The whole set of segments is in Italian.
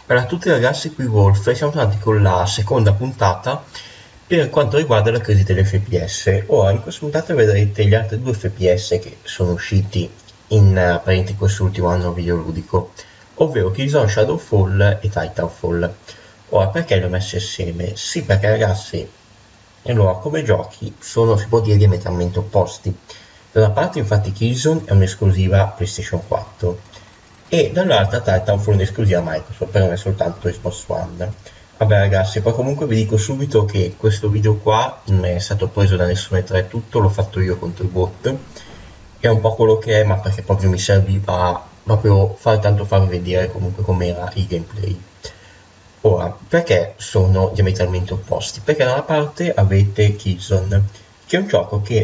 Allora, a tutti ragazzi, qui Wolf, e siamo tornati con la seconda puntata per quanto riguarda la crisi dell'FPS. Ora, in questa puntata vedrete gli altri due FPS che sono usciti in parenti quest'ultimo anno videoludico, ovvero Killzone Shadowfall e Titanfall. Ora, perché li ho messi assieme? Sì, perché ragazzi, allora, come giochi sono, si può dire, diametralmente opposti. Da una parte, infatti, Killzone è un'esclusiva PlayStation 4 e dall'altra Titanfall è un'esclusiva Microsoft, però non è soltanto Xbox One. Vabbè ragazzi, poi comunque vi dico subito che questo video qua non è stato preso da nessuno tra tutto, l'ho fatto io contro il bot, è un po' quello che è, ma perché proprio mi serviva proprio farvi vedere comunque com'era il gameplay. Ora, perché sono diametralmente opposti? Perché da una parte avete Killzone, che è un gioco che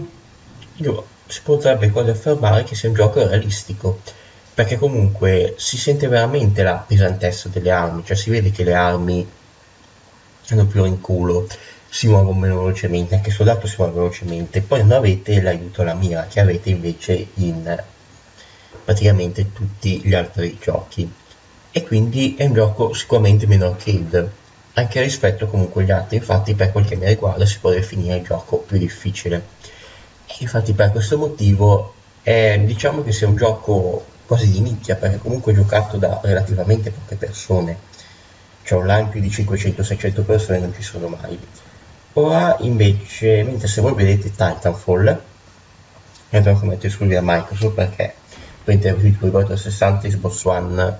si potrebbe quasi affermare che sia un gioco realistico, perché comunque si sente veramente la pesantezza delle armi, cioè si vede che le armi hanno più rinculo, si muovono meno velocemente, anche il soldato si muove velocemente, poi non avete l'aiuto alla mira che avete invece in praticamente tutti gli altri giochi, e quindi è un gioco sicuramente meno arcade, anche rispetto comunque agli altri. Infatti per quel che mi riguarda si può definire il gioco più difficile, e infatti per questo motivo diciamo che sia un gioco quasi di nicchia, perché comunque è giocato da relativamente poche persone, cioè online più di 500-600 persone non ci sono mai. Ora invece, mentre se voi vedete Titanfall, è un gioco che mette esclusiva a Microsoft, perché prende uscito per i 60 Xbox One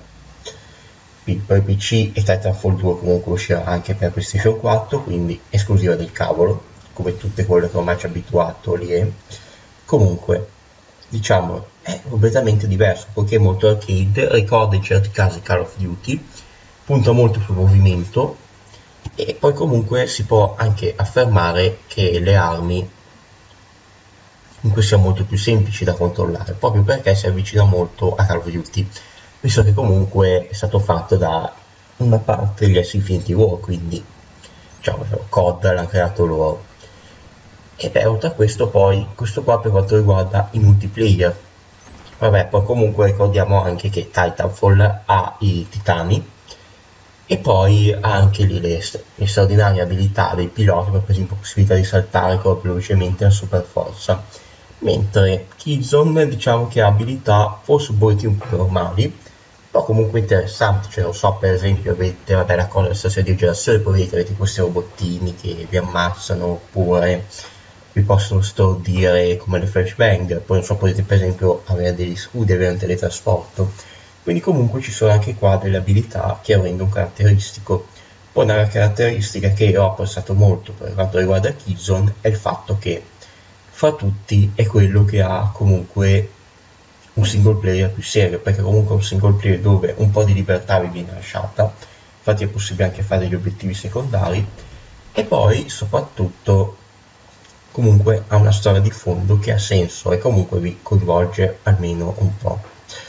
per PC, e Titanfall 2 comunque uscirà anche per PlayStation 4, quindi esclusiva del cavolo, come tutte quelle che ormai ci ha abituato lì. Comunque, diciamo, è completamente diverso, poiché è molto arcade, ricorda in certi casi Call of Duty, punta molto sul movimento, e poi comunque si può anche affermare che le armi comunque siano molto più semplici da controllare, proprio perché si avvicina molto a Call of Duty, visto che comunque è stato fatto da una parte degli ex Infinity War, quindi diciamo COD l'hanno creato loro. E beh, oltre a questo poi, questo qua per quanto riguarda i multiplayer. Vabbè, poi comunque ricordiamo anche che Titanfall ha i titani, e poi ha anche lì le straordinarie abilità dei piloti, per esempio la possibilità di saltare ancora più velocemente la super forza, mentre Killzone diciamo che ha abilità forse un pochettino più normali, però comunque interessanti. Cioè non so, per esempio avete, vabbè, la cosa della stessa di generazione, poi vedete, avete questi robottini che vi ammazzano, oppure vi possono stordire come le flashbang, poi non so, potete per esempio avere degli scudi, avere un teletrasporto, quindi comunque ci sono anche qua delle abilità che rendono caratteristico. Poi una caratteristica che io ho apprezzato molto per quanto riguarda Killzone è il fatto che fra tutti è quello che ha comunque un single player più serio, perché comunque è un single player dove un po' di libertà vi viene lasciata, infatti è possibile anche fare degli obiettivi secondari, e poi soprattutto comunque ha una storia di fondo che ha senso e comunque vi coinvolge almeno un po'.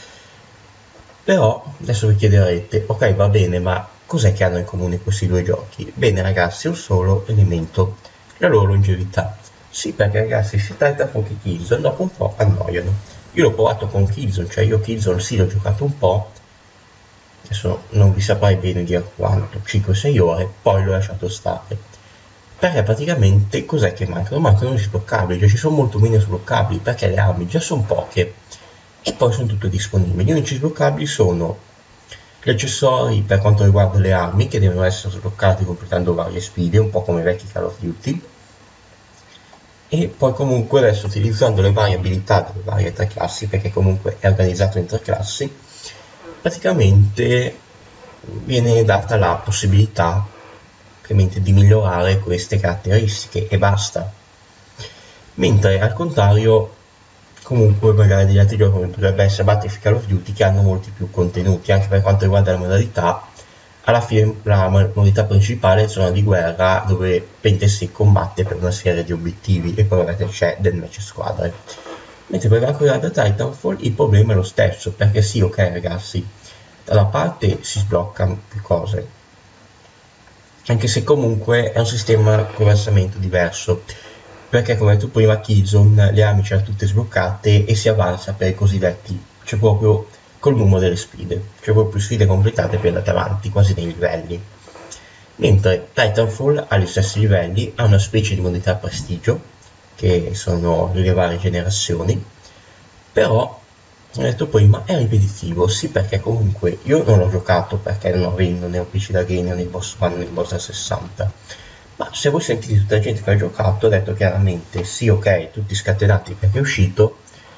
Però adesso vi chiederete, ok, va bene, ma cos'è che hanno in comune questi due giochi? Bene ragazzi, è un solo elemento: la loro longevità. Sì, perché ragazzi, sia Titanfall che Killzone dopo un po' annoiano. Io l'ho provato con Killzone, cioè io Killzone sì l'ho giocato un po', adesso non vi saprei bene dire quanto, 5-6 ore, poi l'ho lasciato stare. Perché praticamente cos'è che mancano? Mancano gli sbloccabili, cioè ci sono molto meno sbloccabili, perché le armi già sono poche e poi sono tutte disponibili. Gli unici sbloccabili sono gli accessori per quanto riguarda le armi, che devono essere sbloccati completando varie sfide, un po' come i vecchi Call of Duty, e poi comunque adesso utilizzando le varie abilità delle varie tre classi, perché comunque è organizzato in tre classi, praticamente viene data la possibilità ovviamente di migliorare queste caratteristiche e basta. Mentre al contrario comunque magari degli altri giochi come potrebbe essere Battlefield, Call of Duty, che hanno molti più contenuti, anche per quanto riguarda la modalità. Alla fine la modalità principale è zona di guerra, dove si combatte per una serie di obiettivi, e poi ovviamente c'è del match squadre. Mentre per quanto riguarda Titanfall il problema è lo stesso, perché sì, ok ragazzi, da una parte si sbloccano più cose, anche se comunque è un sistema di versamento diverso, perché come detto prima Killzone le armi ce le ha tutte sbloccate e si avanza per i cosiddetti, c'è proprio col numero delle sfide, cioè più sfide completate più andate avanti, quasi nei livelli. Mentre Titanfall ha gli stessi livelli, ha una specie di modalità prestigio, che sono le varie generazioni, però come ho detto prima è ripetitivo, sì, perché comunque io non l'ho giocato perché non avendo né un PC da game né Xbox One né Xbox 360, ma se voi sentite tutta la gente che ha giocato ha detto chiaramente sì, ok, tutti scatenati perché è uscito,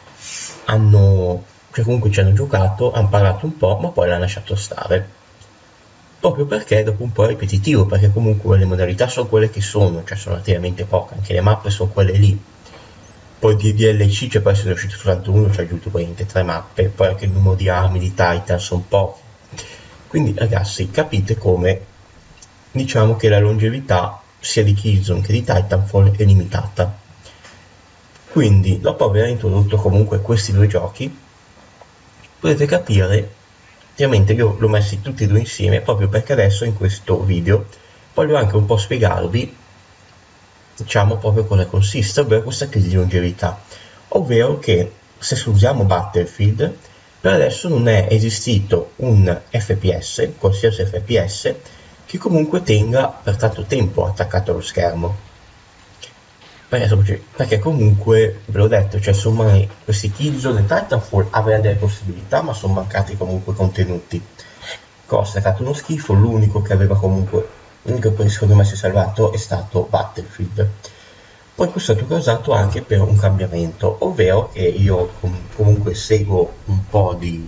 cioè comunque ci hanno giocato, hanno parlato un po', ma poi l'hanno lasciato stare, proprio perché dopo un po' è ripetitivo, perché comunque le modalità sono quelle che sono, cioè sono relativamente poche, anche le mappe sono quelle lì. Poi di DLC, cioè poi se ne è uscito soltanto uno, ci ha aggiunto praticamente 3 mappe, poi anche il numero di armi di Titan sono pochi. Quindi ragazzi, capite come diciamo che la longevità sia di Killzone che di Titanfall è limitata. Quindi, dopo aver introdotto comunque questi due giochi, potete capire, ovviamente io l'ho messi tutti e due insieme, proprio perché adesso in questo video voglio anche un po' spiegarvi diciamo proprio cosa consiste, ovvero questa crisi di longevità, ovvero che se usiamo Battlefield, per adesso non è esistito un FPS, qualsiasi FPS, che comunque tenga per tanto tempo attaccato allo schermo. Perché comunque, ve l'ho detto, cioè insomma questi Killzone e Titanfall avevano delle possibilità, ma sono mancati comunque contenuti. Cosa è stato uno schifo, l'unico che secondo me si è salvato è stato Battlefield. Poi questo è stato causato anche per un cambiamento, ovvero che io comunque seguo un po' di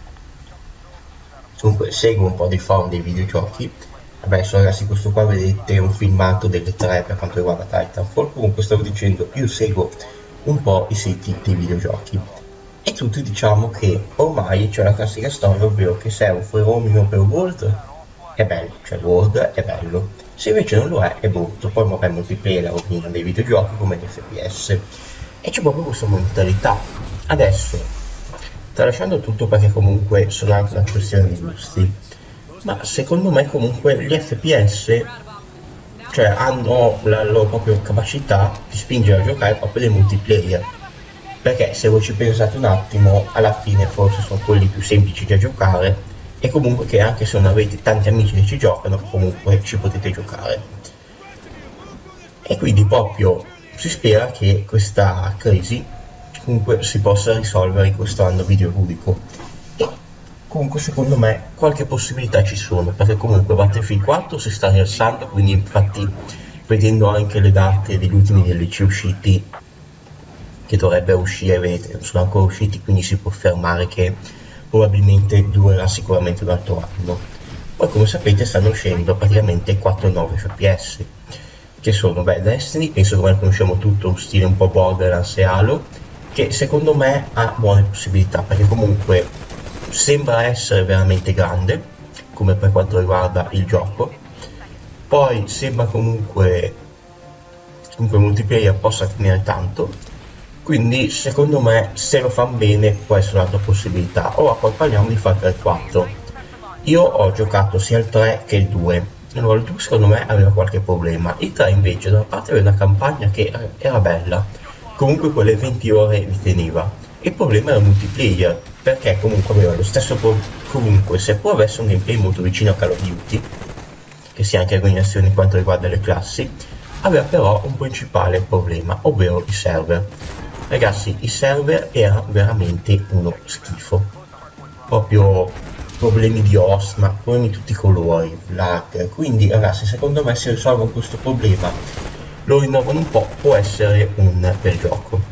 forum dei videogiochi. Adesso ragazzi, questo qua vedete un filmato delle 3 per quanto riguarda Titanfall. Comunque stavo dicendo, io seguo un po' i siti dei videogiochi e tutti diciamo che ormai c'è la classica storia, ovvero che se è un fenomeno per World è bello, cioè World è bello, se invece non lo è brutto. Poi vabbè, multiplayer la rovina dei videogiochi come gli FPS, e c'è proprio questa mentalità. Adesso, tralasciando tutto perché comunque sono anche una questione di gusti, ma secondo me comunque gli FPS cioè hanno la loro propria capacità di spingere a giocare proprio dei multiplayer, perché se voi ci pensate un attimo, alla fine forse sono quelli più semplici da giocare e comunque che anche se non avete tanti amici che ci giocano comunque ci potete giocare, e quindi proprio si spera che questa crisi comunque si possa risolvere in questo anno videoludico. E comunque secondo me qualche possibilità ci sono, perché comunque Battlefield 4 si sta rialzando, quindi infatti vedendo anche le date degli ultimi DLC usciti, che dovrebbero uscire, vedete, non sono ancora usciti, quindi si può affermare che probabilmente durerà sicuramente un altro anno. Poi come sapete stanno uscendo praticamente 4 nuovi FPS, che sono Destiny, penso che noi conosciamo tutto, un stile un po' Borderlands e Halo, che secondo me ha buone possibilità, perché comunque sembra essere veramente grande come per quanto riguarda il gioco, poi sembra comunque il multiplayer possa tenere tanto, quindi secondo me se lo fanno bene può essere un'altra possibilità. Ora poi parliamo di Far Cry 4. Io ho giocato sia il 3 che il 2, allora il 2 secondo me aveva qualche problema, il 3 invece da una parte aveva una campagna che era bella, comunque quelle 20 ore li teneva. Il problema era il multiplayer, perché comunque aveva lo stesso comunque seppur avesse un gameplay molto vicino a Call of Duty, che sia anche organizzazione in quanto riguarda le classi, aveva però un principale problema, ovvero i server. Ragazzi, i server erano veramente uno schifo, proprio problemi di host, ma problemi di tutti i colori, lag. Quindi ragazzi, secondo me se risolvono questo problema, lo rinnovano un po', può essere un bel gioco.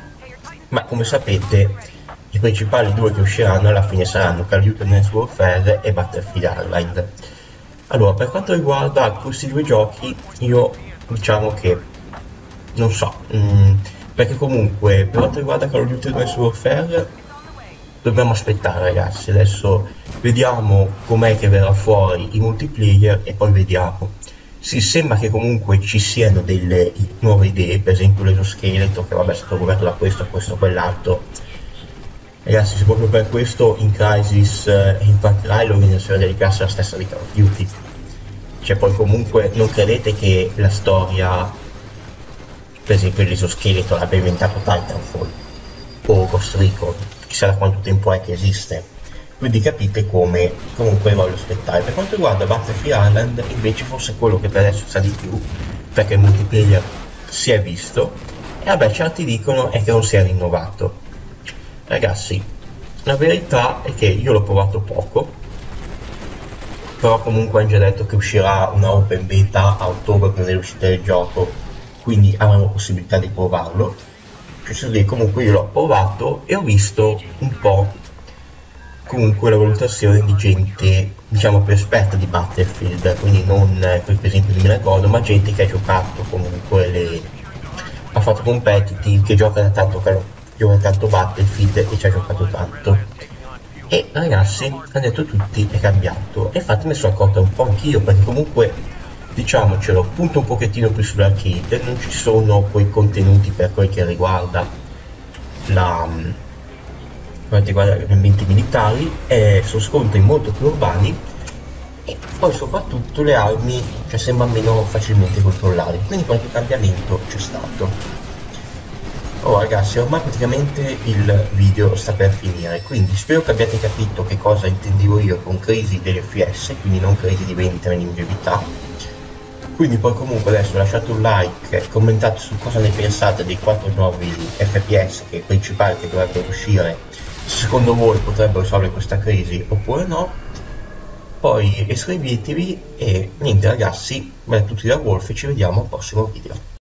Ma come sapete i principali due che usciranno alla fine saranno Call of Duty Advanced Warfare e Battlefield Hardline. Allora, per quanto riguarda questi due giochi, io diciamo che non so, perché comunque per quanto riguarda Call of Duty Advanced Warfare dobbiamo aspettare ragazzi, adesso vediamo com'è che verrà fuori i multiplayer e poi vediamo. Si sembra che comunque ci siano delle nuove idee, per esempio l'esoscheletro che vabbè è stato coperto da questo, quell'altro. Ragazzi, se proprio per questo in Crysis e in Far Cry l'organizzazione delle classi è la stessa di Call of Duty. Cioè poi comunque non credete che la storia, per esempio l'esoscheletro l'abbia inventato Titanfall o Ghost Recon, chissà da quanto tempo è che esiste. quindi capite come comunque voglio aspettare. Per quanto riguarda Battlefield Island, invece forse quello che per adesso sa di più, perché il multiplayer si è visto, e vabbè, certi dicono è che non si è rinnovato. Ragazzi, la verità è che io l'ho provato poco, però comunque hanno già detto che uscirà una open beta a ottobre prima dell'uscita del gioco, quindi avremo possibilità di provarlo. Cioè, comunque io l'ho provato e ho visto un po' comunque la valutazione di gente, diciamo, più esperta di Battlefield, quindi non per esempio di Minagodo, ma gente che ha giocato comunque ha fatto competitive, che gioca da tanto, gioca tanto Battlefield e ci ha giocato tanto. E ragazzi, hanno detto tutti è cambiato, e infatti me ne sono accorto un po' anch'io, perché comunque, diciamocelo, punto un pochettino più sull'arcade, non ci sono quei contenuti per quel che riguarda la quanto riguarda gli ambienti militari, sono scontri molto più urbani, e poi soprattutto le armi, cioè, sembrano meno facilmente controllabili, quindi qualche cambiamento c'è stato. Oh ragazzi, ormai praticamente il video sta per finire, quindi spero che abbiate capito che cosa intendevo io con crisi dell'FS, quindi non crisi di vendita e longevità. Quindi poi comunque adesso lasciate un like, commentate su cosa ne pensate dei 4 nuovi FPS che principali che dovrebbero uscire, se secondo voi potrebbero risolvere questa crisi oppure no. Poi iscrivetevi e niente ragazzi, bene a tutti da Wolf e ci vediamo al prossimo video.